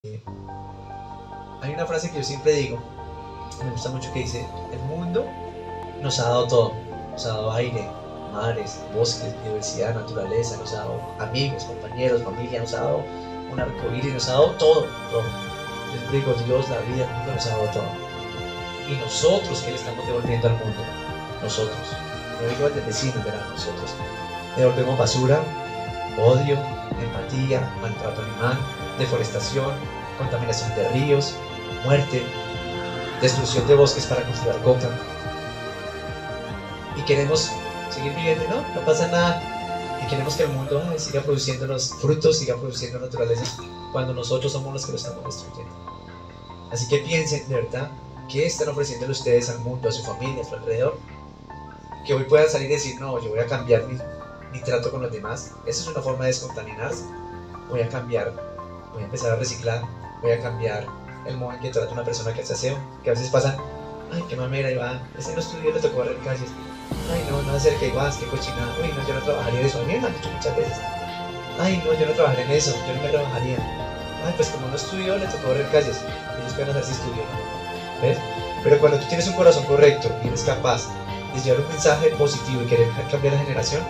Hay una frase que yo siempre digo, me gusta mucho, que dice: el mundo nos ha dado todo, nos ha dado aire, mares, bosques, diversidad, naturaleza, nos ha dado amigos, compañeros, familia, nos ha dado un arcoíris, nos ha dado todo, todo. Yo siempre digo: Dios, la vida, el mundo nos ha dado todo. Y nosotros, ¿qué le estamos devolviendo al mundo? Nosotros. No digo el del vecino, ¿verdad? Nosotros. Devolvemos basura, odio, empatía, maltrato animal, deforestación, contaminación de ríos, muerte, destrucción de bosques para cultivar coca. Y queremos seguir viviendo, no pasa nada. Y queremos que el mundo siga produciendo los frutos, siga produciendo naturaleza, cuando nosotros somos los que lo estamos destruyendo. Así que piensen, de verdad, ¿qué están ofreciéndole ustedes al mundo, a su familia, a su alrededor? Que hoy puedan salir y decir: no, yo voy a cambiar mi trato con los demás. Esa es una forma de descontaminarse. Voy a cambiar, voy a empezar a reciclar, voy a cambiar el modo en que trato a una persona que hace aseo, que a veces pasan: ay, qué mamera, Iván, ese no estudió, le tocó barrer calles. Ay, no hacer que Iván, qué cochinada. Uy, no, yo no trabajaría en eso. A mí me han dicho muchas veces: ay, no, yo no trabajaría en eso, yo no me trabajaría. Ay, pues como no estudió, le tocó barrer calles. Ellos pueden hacer si estudió, ¿ves? Pero cuando tú tienes un corazón correcto y eres capaz de llevar un mensaje positivo y querer cambiar la generación,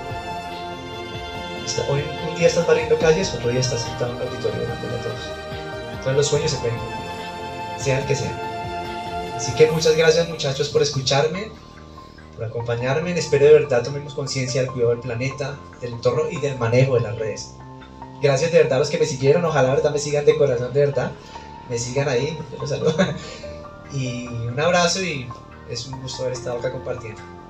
hoy un día estás barriendo calles, otro día estás sentado en un auditorio dándole a todos. Entonces los sueños se pueden cumplir, sean que sean. Así que muchas gracias, muchachos, por escucharme, por acompañarme. Espero de verdad tomemos conciencia del cuidado del planeta, del entorno y del manejo de las redes. Gracias de verdad a los que me siguieron. Ojalá de verdad me sigan de corazón, de verdad. Me sigan ahí, yo los saludo. Y un abrazo, y es un gusto haber estado acá compartiendo.